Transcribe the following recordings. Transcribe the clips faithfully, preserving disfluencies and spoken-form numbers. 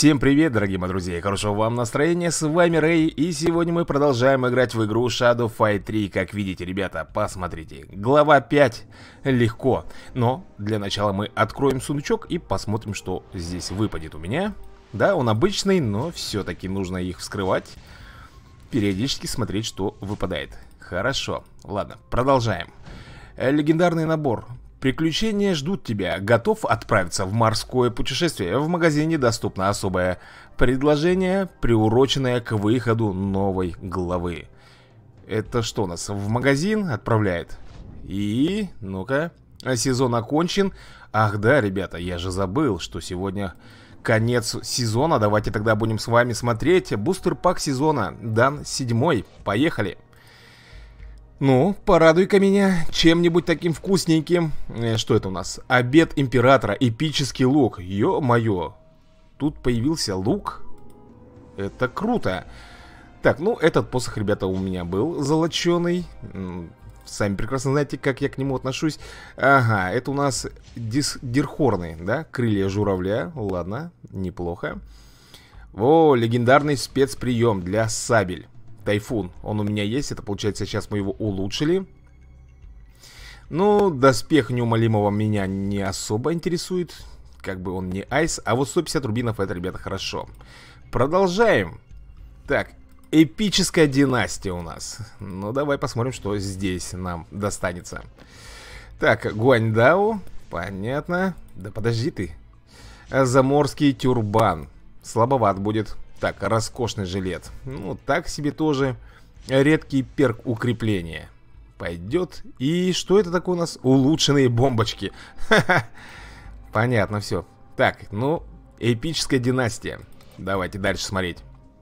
Всем привет, дорогие мои друзья, и хорошего вам настроения, с вами Рэй, и сегодня мы продолжаем играть в игру Shadow Fight три. Как видите, ребята, посмотрите, глава пять легко, но для начала мы откроем сундучок и посмотрим, что здесь выпадет у меня. Да, он обычный, но все-таки нужно их вскрывать, периодически смотреть, что выпадает. Хорошо, ладно, продолжаем. Легендарный набор. Приключения ждут тебя. Готов отправиться в морское путешествие? В магазине доступно особое предложение, приуроченное к выходу новой главы. Это что нас в магазин отправляет? И, ну-ка, сезон окончен. Ах да, ребята, я же забыл, что сегодня конец сезона. Давайте тогда будем с вами смотреть бустер-пак сезона. Дан седьмой. Поехали. Ну, порадуй-ка меня чем-нибудь таким вкусненьким. э, Что это у нас? Обед императора, эпический лук. Ё-моё, тут появился лук. Это круто. Так, ну, этот посох, ребята, у меня был золоченый. М, Сами прекрасно знаете, как я к нему отношусь. Ага, это у нас дис дирхорны, да? Крылья журавля, ладно, неплохо. О, легендарный спецприем для сабель. Тайфун, он у меня есть, это получается сейчас мы его улучшили. Ну, доспех неумолимого меня не особо интересует. Как бы он не айс, а вот сто пятьдесят рубинов это, ребята, хорошо. Продолжаем. Так, эпическая династия у нас. Ну, давай посмотрим, что здесь нам достанется. Так, Гуаньдао, понятно. Да подожди ты. Заморский тюрбан. Слабоват будет. Так, роскошный жилет. Ну, так себе тоже. Редкий перк укрепления. Пойдет. И что это такое у нас? Улучшенные бомбочки. Ха-ха. Понятно все. Так, ну, эпическая династия. Давайте дальше смотреть.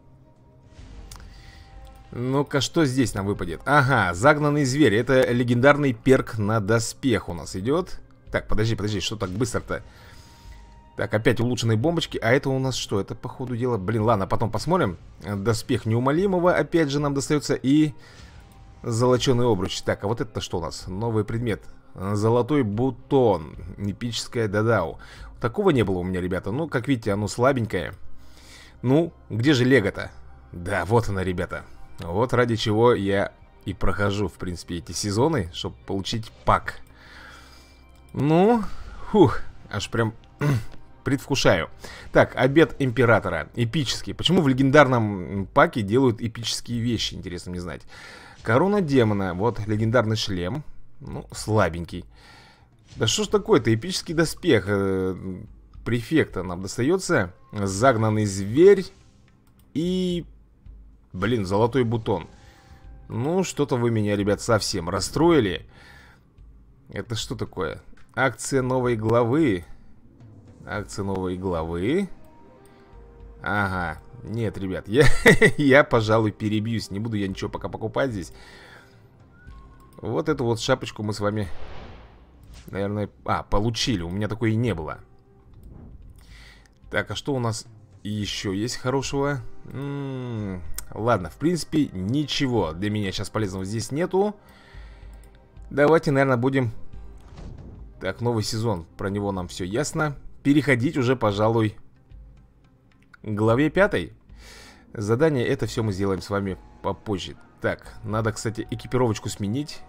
Ну-ка, что здесь нам выпадет? Ага, загнанный зверь. Это легендарный перк на доспех у нас идет. Так, подожди, подожди, что так быстро-то? Так, опять улучшенные бомбочки. А это у нас что? Это, по ходу дела... Блин, ладно, потом посмотрим. Доспех неумолимого опять же нам достается. И золоченый обруч. Так, а вот это что у нас? Новый предмет. Золотой бутон. Эпическая дадау. Такого не было у меня, ребята. Ну, как видите, оно слабенькое. Ну, где же лего-то? Да, вот она, ребята. Вот ради чего я и прохожу, в принципе, эти сезоны, чтобы получить пак. Ну, фух, аж прям... предвкушаю. Так, обед императора. Эпический. Почему в легендарном паке делают эпические вещи? Интересно мне знать. Корона демона. Вот, легендарный шлем. Ну, слабенький. Да что ж такое-то? Эпический доспех э, префекта нам достается. Загнанный зверь. И... Блин, золотой бутон. Ну, что-то вы меня, ребят, совсем расстроили. Это что такое? Акция новой главы. Акция новой главы. Ага. Нет, ребят, я, я, пожалуй, перебьюсь. Не буду я ничего пока покупать здесь. Вот эту вот шапочку мы с вами, наверное... А, получили. У меня такой и не было. Так, а что у нас еще есть хорошего? М-м-м, ладно, в принципе, ничего для меня сейчас полезного здесь нету. Давайте, наверное, будем... Так, новый сезон. Про него нам все ясно. Переходить уже, пожалуй, к главе пятой. Задание это все мы сделаем с вами попозже. Так, надо, кстати, экипировочку сменить.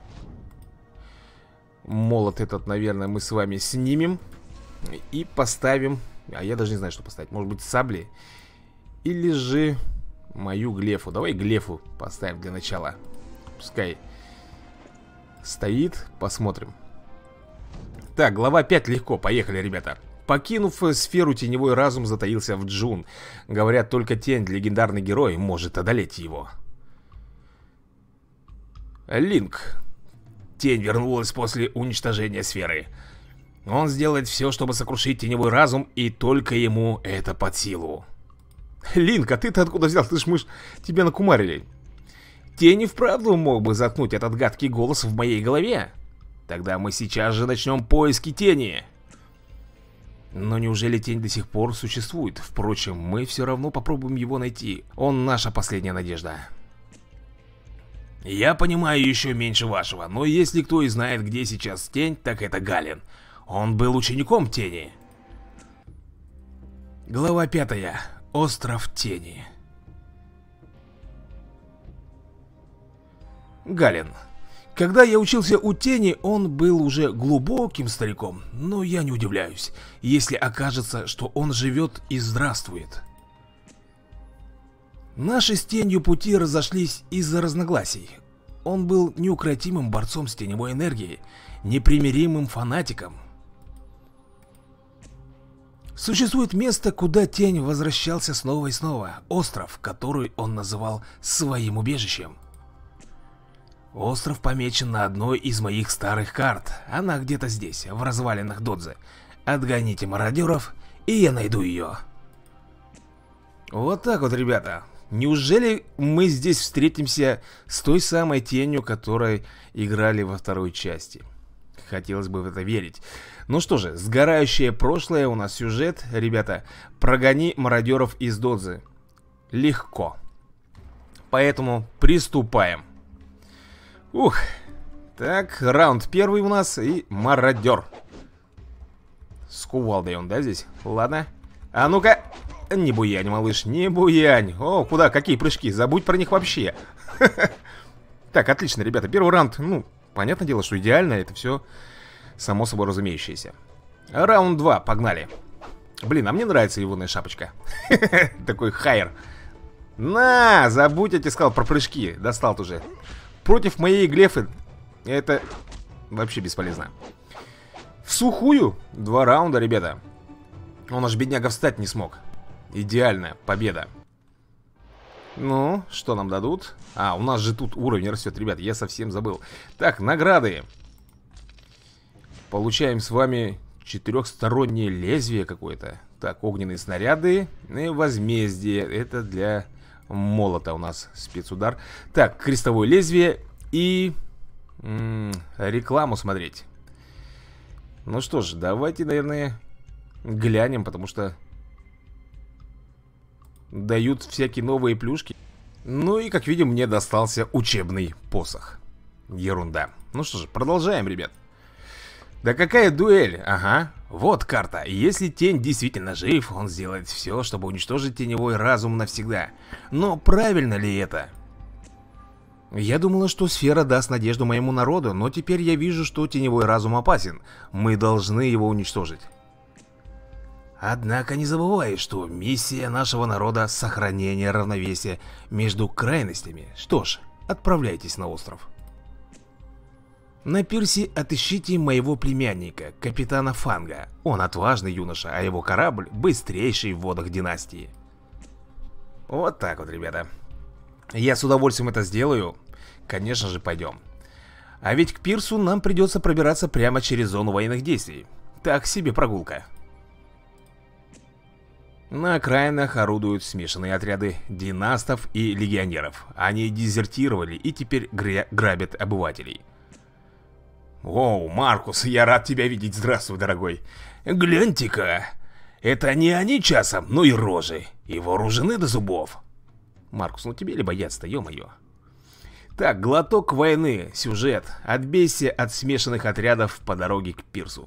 Молот этот, наверное, мы с вами снимем. И поставим... А я даже не знаю, что поставить. Может быть, сабли. Или же мою глефу. Давай глефу поставим для начала. Пускай стоит. Посмотрим. Так, глава пять легко. Поехали, ребята. Покинув сферу, теневой разум затаился в Джун. Говорят, только тень, легендарный герой, может одолеть его. Линк. Тень вернулась после уничтожения сферы. Он сделает все, чтобы сокрушить теневой разум, и только ему это под силу. Линк, а ты-то откуда взял? Ты ж мы ж тебя накумарили. Тень и вправду мог бы заткнуть этот гадкий голос в моей голове. Тогда мы сейчас же начнем поиски тени. Но неужели тень до сих пор существует? Впрочем, мы все равно попробуем его найти. Он наша последняя надежда. Я понимаю еще меньше вашего, но если кто и знает, где сейчас тень, так это Гален. Он был учеником тени. Глава пятая. Остров Тени. Гален. Когда я учился у Тени, он был уже глубоким стариком, но я не удивляюсь, если окажется, что он живет и здравствует. Наши с Тенью пути разошлись из-за разногласий. Он был неукротимым борцом с теневой энергией, непримиримым фанатиком. Существует место, куда Тень возвращался снова и снова. Остров, который он называл своим убежищем. Остров помечен на одной из моих старых карт. Она где-то здесь, в развалинах Додзе. Отгоните мародеров, и я найду ее. Вот так вот, ребята. Неужели мы здесь встретимся с той самой Тенью, которой играли во второй части? Хотелось бы в это верить. Ну что же, сгорающее прошлое, у нас сюжет. Ребята, прогони мародеров из Додзе. Легко. Поэтому приступаем. Ух. Так, раунд первый у нас и мародер. С кувалдой он, да, здесь? Ладно. А ну-ка. Не буянь, малыш, не буянь. О, куда, какие прыжки, забудь про них вообще. Так, отлично, ребята, первый раунд. Ну, понятное дело, что идеально, это все само собой разумеющееся. Раунд два, погнали. Блин, а мне нравится егоная шапочка. Такой хайер. На, забудь, я тебе сказал про прыжки. Достал уже. Против моей глефы это вообще бесполезно. В сухую два раунда, ребята. Он аж бедняга встать не смог. Идеальная победа. Ну, что нам дадут? А, у нас же тут уровень растет, ребят, я совсем забыл. Так, награды. Получаем с вами четырехстороннее лезвие какое-то. Так, огненные снаряды и возмездие. Это для молота у нас спецудар. Так, крестовое лезвие и м-м, рекламу смотреть. Ну что ж, давайте, наверное, глянем, потому что дают всякие новые плюшки. Ну и, как видим, мне достался учебный посох. Ерунда. Ну что же, продолжаем, ребят. Да какая дуэль? Ага, вот карта. Если Тень действительно жив, он сделает все, чтобы уничтожить теневой разум навсегда. Но правильно ли это? Я думала, что сфера даст надежду моему народу, но теперь я вижу, что теневой разум опасен. Мы должны его уничтожить. Однако не забывай, что миссия нашего народа — сохранение равновесия между крайностями. Что ж, отправляйтесь на остров. На пирсе отыщите моего племянника, капитана Фанга. Он отважный юноша, а его корабль быстрейший в водах династии. Вот так вот, ребята. Я с удовольствием это сделаю. Конечно же, пойдем. А ведь к пирсу нам придется пробираться прямо через зону военных действий. Так себе прогулка. На окраинах орудуют смешанные отряды династов и легионеров. Они дезертировали и теперь грабят обывателей. Оу, Маркус, я рад тебя видеть. Здравствуй, дорогой. Гляньте-ка. Это не они часом, но и рожи. И вооружены до зубов. Маркус, ну тебе ли бояться-то, ё-моё. Так, глоток войны, сюжет. Отбейся от смешанных отрядов по дороге к пирсу.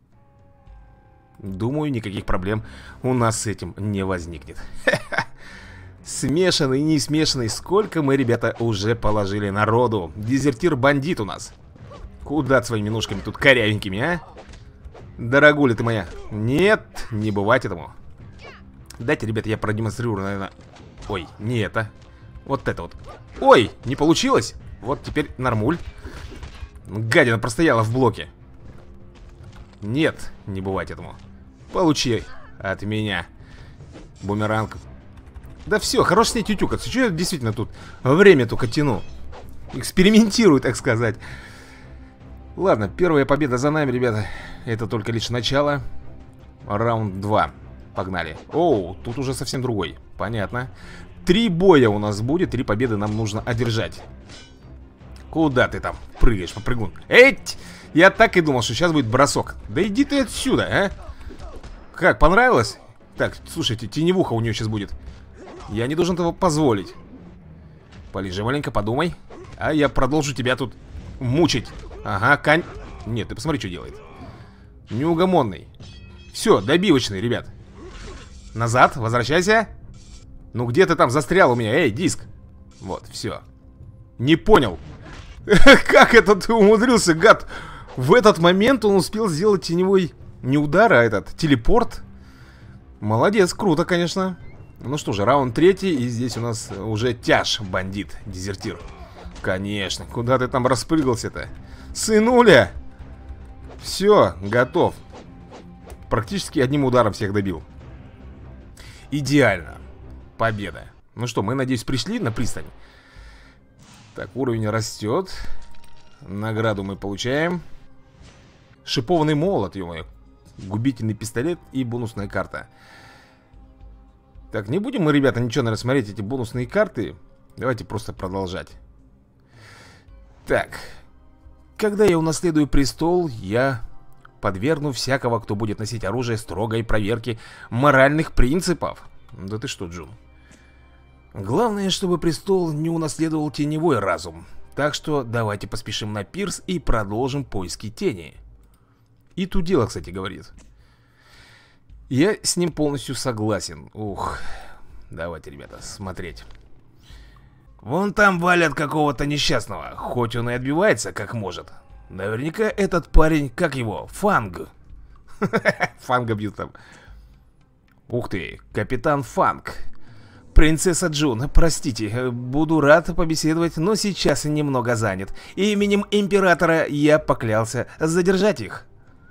Думаю, никаких проблем у нас с этим не возникнет. Смешанный, не смешанный. Сколько мы, ребята, уже положили народу. Дезертир-бандит у нас. Куда своими ножками тут корявенькими, а? Дорогуля ты моя. Нет, не бывать этому. Дайте, ребята, я продемонстрирую, наверное. Ой, не это. Вот это вот. Ой, не получилось. Вот теперь нормуль. Гадина простояла в блоке. Нет, не бывать этому. Получи от меня бумеранг. Да все, хорош с ней тютюкаться. Че я действительно тут время только тяну? Экспериментирую, так сказать. Ладно, первая победа за нами, ребята. Это только лишь начало. Раунд два. Погнали. Оу, тут уже совсем другой. Понятно. Три боя у нас будет. Три победы нам нужно одержать. Куда ты там прыгаешь, попрыгун? Эть! Я так и думал, что сейчас будет бросок. Да иди ты отсюда, а? Как, понравилось? Так, слушайте, теневуха у нее сейчас будет. Я не должен этого позволить. Полежи маленько, подумай. А я продолжу тебя тут мучить. Ага, конь. Нет, ты посмотри, что делает. Неугомонный. Все, добивочный, ребят. Назад, возвращайся. Ну где ты там застрял у меня? Эй, диск. Вот, все. Не понял. Как это ты умудрился, гад? В этот момент он успел сделать теневой не удар, а этот телепорт. Молодец, круто, конечно. Ну что же, раунд третий. И здесь у нас уже тяж, бандит, дезертир. Конечно, куда ты там распрыгался-то? Сынуля! Все, готов. Практически одним ударом всех добил. Идеально. Победа. Ну что, мы, надеюсь, пришли на пристань. Так, уровень растет. Награду мы получаем. Шипованный молот, ё-моё. Губительный пистолет и бонусная карта. Так, не будем мы, ребята, ничего, наверное, смотреть эти бонусные карты. Давайте просто продолжать. Так. Когда я унаследую престол, я подвергну всякого, кто будет носить оружие, строгой проверке моральных принципов. Да ты что, Джун? Главное, чтобы престол не унаследовал теневой разум. Так что давайте поспешим на пирс и продолжим поиски тени. И тут дело, кстати, говорит. Я с ним полностью согласен. Ух. Давайте, ребята, смотреть. Вон там валят какого-то несчастного. Хоть он и отбивается, как может. Наверняка этот парень, как его, Фанг. Фанга бьют там. Ух ты, капитан Фанг. Принцесса Джун, простите, буду рад побеседовать, но сейчас немного занят. Именем императора я поклялся задержать их.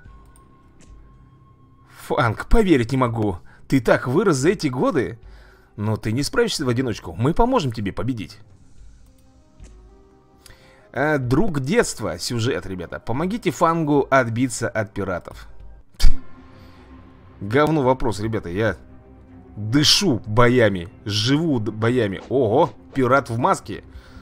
Фанг, поверить не могу. Ты так вырос за эти годы. Но ты не справишься в одиночку. Мы поможем тебе победить. а, Друг детства. Сюжет, ребята. Помогите Фангу отбиться от пиратов. Говно вопрос, ребята. Я дышу боями. Живу боями. Ого, пират в маске.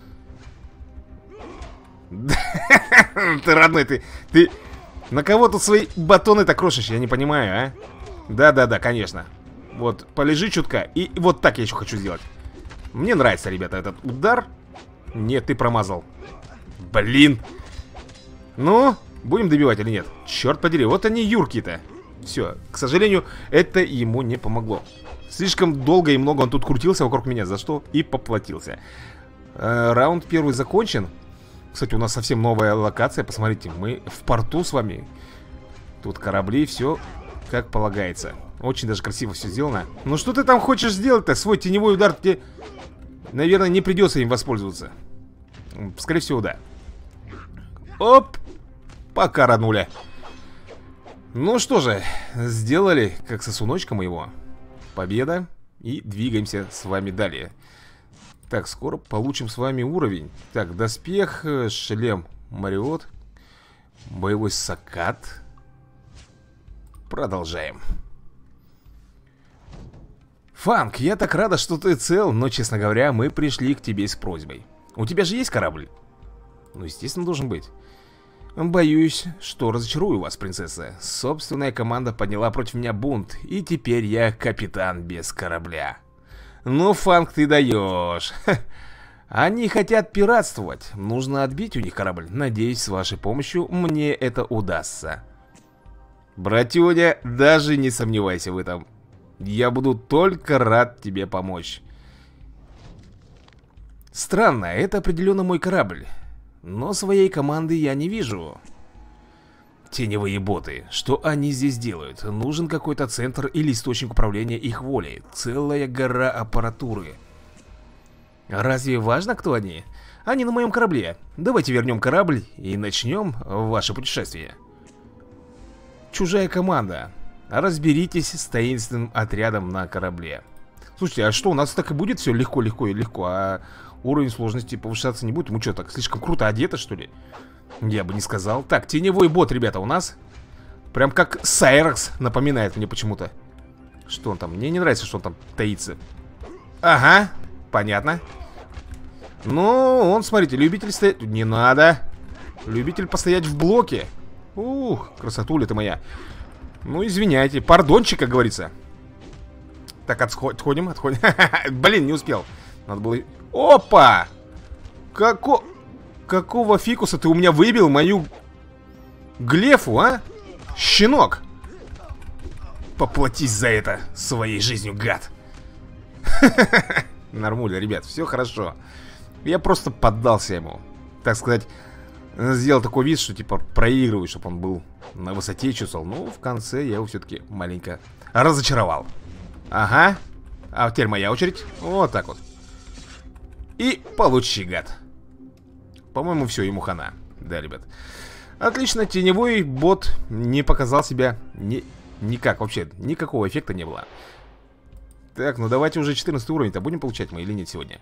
Ты родной, ты... Ты... На кого тут свои батоны-то крошишь? Я не понимаю, а? Да-да-да, конечно. Вот, полежи чутка. И вот так я еще хочу сделать. Мне нравится, ребята, этот удар. Нет, ты промазал. Блин. Ну, будем добивать или нет? Черт подери, вот они юрки-то. Все, к сожалению, это ему не помогло. Слишком долго и много он тут крутился вокруг меня, за что и поплатился. э, Раунд первый закончен. Кстати, у нас совсем новая локация. Посмотрите, мы в порту с вами. Тут корабли, все как полагается. Очень даже красиво все сделано. Ну что ты там хочешь сделать-то? Свой теневой удар тебе, наверное, не придется им воспользоваться. Скорее всего, да. Оп! Пока ранули. Ну что же, сделали, как сосуночка моего. Победа. И двигаемся с вами далее. Так, скоро получим с вами уровень. Так, доспех, шлем Мариот, боевой сакат. Продолжаем. Фанг, я так рада, что ты цел, но, честно говоря, мы пришли к тебе с просьбой. У тебя же есть корабль? Ну, естественно, должен быть. Боюсь, что разочарую вас, принцесса. Собственная команда подняла против меня бунт, и теперь я капитан без корабля. Ну, Фанг, ты даешь. Они хотят пиратствовать. Нужно отбить у них корабль. Надеюсь, с вашей помощью мне это удастся. Братюня, даже не сомневайся в этом. Я буду только рад тебе помочь. Странно, это определенно мой корабль. Но своей команды я не вижу. Теневые боты, что они здесь делают? Нужен какой-то центр или источник управления их волей. Целая гора аппаратуры. Разве важно, кто они? Они на моем корабле. Давайте вернем корабль и начнем ваше путешествие. Чужая команда. Разберитесь с таинственным отрядом на корабле. Слушайте, а что, у нас так и будет все легко-легко и легко, а уровень сложности повышаться не будет? Мы что, так слишком круто одеты, что ли? Я бы не сказал. Так, теневой бот, ребята, у нас. Прям как Сайрекс напоминает мне почему-то. Что он там? Мне не нравится, что он там таится. Ага, понятно. Ну, он, смотрите, любитель стоять... Не надо. Любитель постоять в блоке. Ух, красотуля ты моя. Ну, извиняйте, пардончик, как говорится. Так, отходим, отходим. Блин, не успел. Надо было... Опа! Како... Какого фикуса ты у меня выбил мою глефу, а? Щенок! Поплатись за это своей жизнью, гад. Нормуля, ребят, все хорошо. Я просто поддался ему. Так сказать, сделал такой вид, что типа проигрываю, чтобы он был на высоте, чувствовал. Ну, в конце я его все-таки маленько разочаровал. Ага. А теперь моя очередь. Вот так вот. И получи, гад. По-моему, все, ему хана. Да, ребят. Отлично, теневой бот не показал себя ни, никак, вообще, никакого эффекта не было. Так, ну давайте уже четырнадцатый уровень-то будем получать мы или нет сегодня?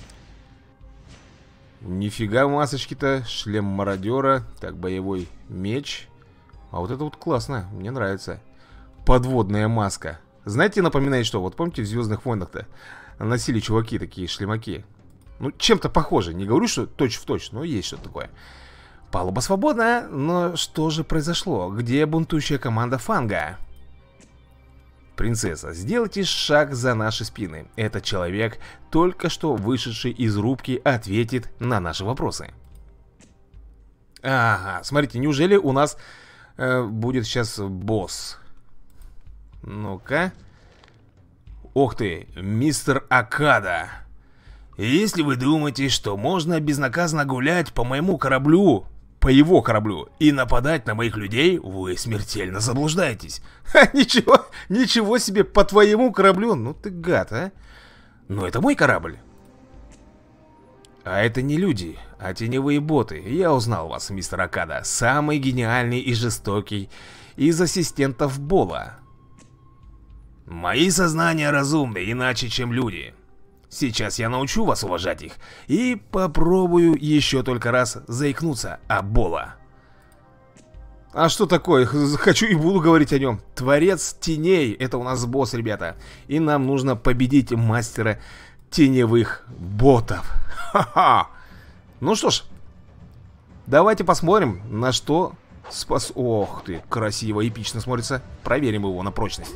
Нифига масочки-то. Шлем мародера. Так, боевой меч. А вот это вот классно, мне нравится. Подводная маска. Знаете, напоминает что? Вот помните, в Звездных войнах-то носили чуваки такие шлемаки. Ну, чем-то похоже. Не говорю, что точь-в-точь, но есть что-то такое. Палуба свободна, но что же произошло? Где бунтующая команда Фанга? Принцесса, сделайте шаг за наши спины. Этот человек, только что вышедший из рубки, ответит на наши вопросы. Ага, смотрите, неужели у нас э, будет сейчас босс? Ну-ка. Ох ты, мистер Акада. Если вы думаете, что можно безнаказанно гулять по моему кораблю, по его кораблю, и нападать на моих людей, вы смертельно заблуждаетесь. Ха, ничего, ничего себе, по твоему кораблю, ну ты гад, а. Но это мой корабль. А это не люди, а теневые боты. Я узнал вас, мистер Акада. Самый гениальный и жестокий из ассистентов Бола. Мои сознания разумны иначе, чем люди. Сейчас я научу вас уважать их и попробую еще только раз заикнуться о Бола. А что такое? Хочу и буду говорить о нем. Творец теней. Это у нас босс, ребята. И нам нужно победить мастера теневых ботов. Ха-ха. Ну что ж, давайте посмотрим, на что спас... Ох ты, красиво, эпично смотрится. Проверим его на прочность.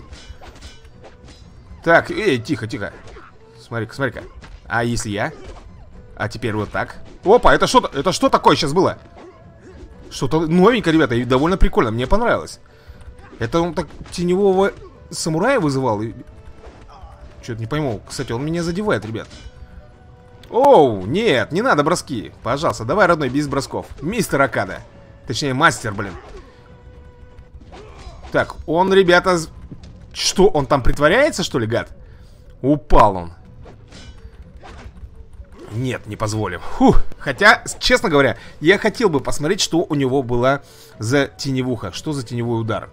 Так, эй, тихо, тихо. Смотри-ка, смотри-ка. А если я? А теперь вот так. Опа, это что-то, это что такое сейчас было? Что-то новенькое, ребята, и довольно прикольно, мне понравилось. Это он так теневого самурая вызывал? Что-то не пойму. Кстати, он меня задевает, ребят. Оу, нет, не надо броски. Пожалуйста, давай, родной, без бросков. Мистер Акада. Точнее, мастер, блин. Так, он, ребята... Что, он там притворяется, что ли, гад? Упал он. Нет, не позволим. Фух. Хотя, честно говоря, я хотел бы посмотреть, что у него была за теневуха. Что за теневой удар.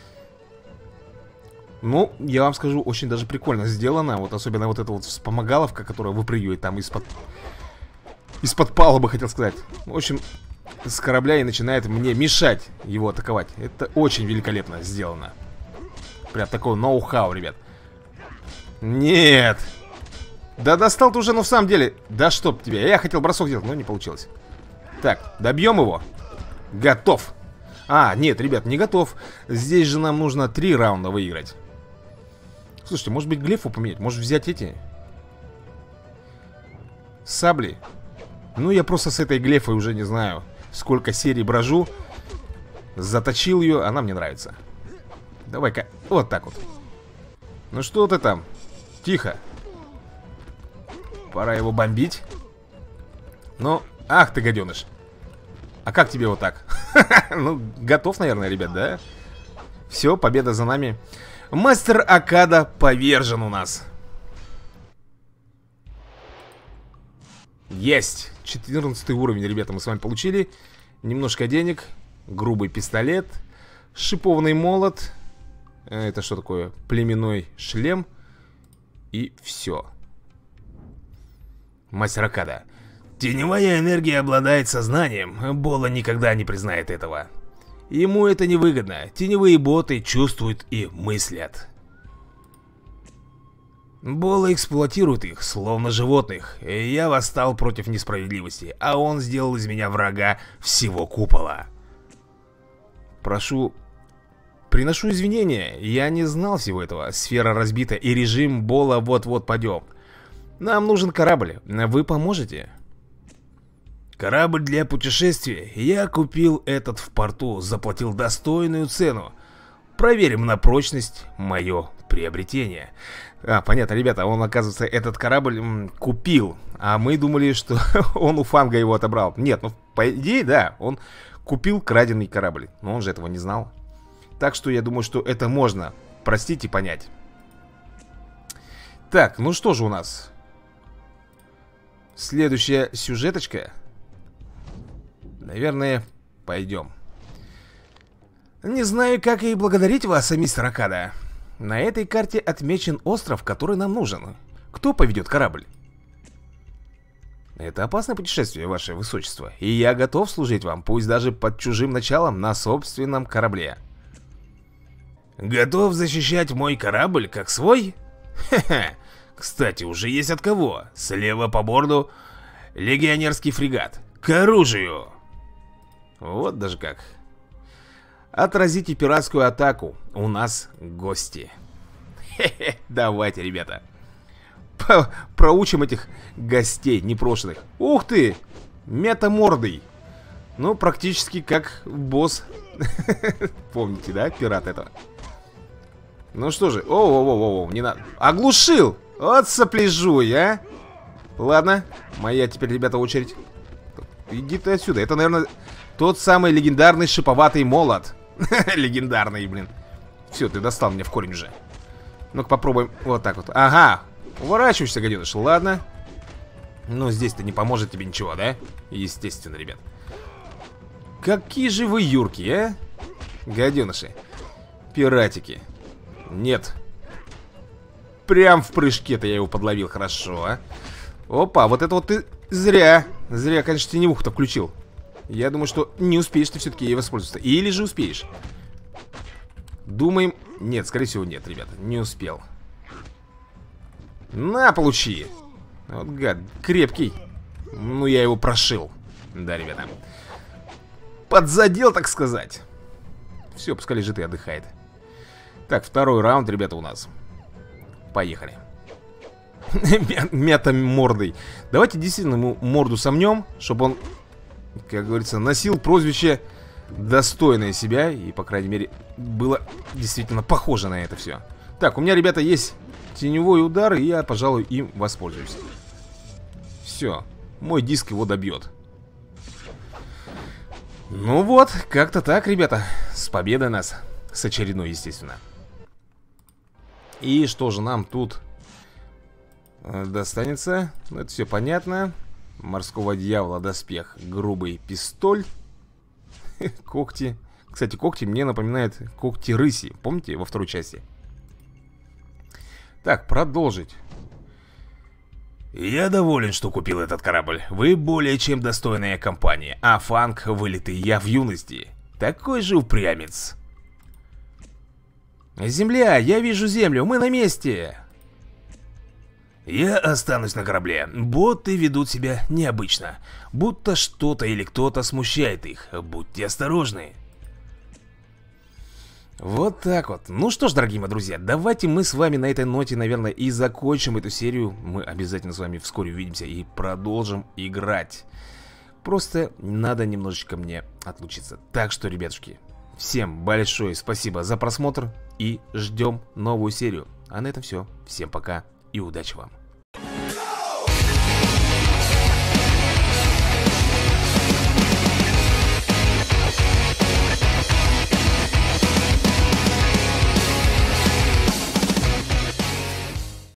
Ну, я вам скажу, очень даже прикольно сделано. Вот особенно вот эта вот вспомогаловка, которая выпрыгивает там из-под... Из-под палубы, хотел сказать. В общем, с корабля и начинает мне мешать его атаковать. Это очень великолепно сделано. Прям такое ноу-хау, ребят. Нет. Да достал ты уже, ну в самом деле. Да чтоб тебя. Я хотел бросок делать, но не получилось. Так, добьем его. Готов. А, нет, ребят, не готов. Здесь же нам нужно три раунда выиграть. Слушайте, может быть глефу поменять? Может взять эти сабли? Ну, я просто с этой глефой уже не знаю, сколько серий брожу. Заточил ее, она мне нравится. Давай-ка, вот так вот. Ну что ты там? Тихо. Пора его бомбить. Ну, ах ты, гаденыш. А как тебе вот так? Ну, готов, наверное, ребят, да? Все, победа за нами. Мастер Акада повержен у нас. Есть. четырнадцатый уровень, ребята, мы с вами получили. Немножко денег. Грубый пистолет. Шипованный молот. Это что такое? Племенной шлем. И все. Мастер Акада. Теневая энергия обладает сознанием. Бола никогда не признает этого. Ему это невыгодно. Теневые боты чувствуют и мыслят. Бола эксплуатирует их, словно животных. И я восстал против несправедливости, а он сделал из меня врага всего купола. Прошу... Приношу извинения, я не знал всего этого. Сфера разбита, и режим Бола вот-вот падет. Нам нужен корабль. Вы поможете? Корабль для путешествия. Я купил этот в порту, заплатил достойную цену. Проверим на прочность мое приобретение. А, понятно, ребята, он, оказывается, этот корабль м, купил. А мы думали, что он у Фанга его отобрал. Нет, ну, по идее, да, он купил краденый корабль. Но он же этого не знал. Так что я думаю, что это можно простить и понять. Так, ну что же у нас? Следующая сюжеточка. Наверное, пойдем. Не знаю, как и благодарить вас, мистер Акада. На этой карте отмечен остров, который нам нужен. Кто поведет корабль? Это опасное путешествие, ваше высочество. И я готов служить вам, пусть даже под чужим началом, на собственном корабле. Готов защищать мой корабль, как свой? Хе-хе. Кстати, уже есть от кого. Слева по борту легионерский фрегат. К оружию. Вот даже как. Отразите пиратскую атаку. У нас гости. Хе-хе. Давайте, ребята. По проучим этих гостей непрошенных. Ух ты! Метамордый. Ну, практически как босс. Помните, да, пират этого? Ну что же, оу-оу-оу-оу, не надо. Оглушил! Вот сопляжуй, а! Ладно, моя теперь, ребята, очередь. Иди ты отсюда, это, наверное, тот самый легендарный шиповатый молот. Легендарный, блин. Все, ты достал меня в корень уже. Ну-ка попробуем вот так вот. Ага, уворачиваешься, гаденыш, ладно. Ну, здесь-то не поможет тебе ничего, да? Естественно, ребят. Какие же вы юрки, а? Гаденыши. Пиратики. Нет. Прям в прыжке-то я его подловил, хорошо, а? Опа, вот это вот ты зря. Зря, конечно, теневуху-то включил. Я думаю, что не успеешь ты все-таки ей воспользоваться. Или же успеешь. Думаем... Нет, скорее всего, нет, ребята, не успел. На, получи. Вот гад, крепкий. Ну, я его прошил. Да, ребята. Подзадел, так сказать. Все, пускай лежит и отдыхает. Так, второй раунд, ребята, у нас. Поехали. Метамордой. Давайте действительно ему морду сомнем, чтобы он, как говорится, носил прозвище достойное себя. И, по крайней мере, было действительно похоже на это все. Так, у меня, ребята, есть теневой удар, и я, пожалуй, им воспользуюсь. Все, мой диск его добьет. Ну вот, как-то так, ребята. С победой нас. С очередной, естественно. И что же нам тут достанется? Ну, это все понятно. Морского дьявола доспех. Грубый пистоль. Когти. Кстати, когти мне напоминают когти рыси. Помните, во второй части? Так, продолжить. Я доволен, что купил этот корабль. Вы более чем достойная компания. А Фанг вылитый я в юности. Такой же упрямец. Земля, я вижу землю, мы на месте. Я останусь на корабле. Боты ведут себя необычно. Будто что-то или кто-то смущает их. Будьте осторожны. Вот так вот. Ну что ж, дорогие мои друзья, давайте мы с вами на этой ноте, наверное, и закончим эту серию. Мы обязательно с вами вскоре увидимся и продолжим играть. Просто надо немножечко мне отлучиться. Так что, ребятушки, всем большое спасибо за просмотр и ждем новую серию. А на этом все. Всем пока и удачи вам.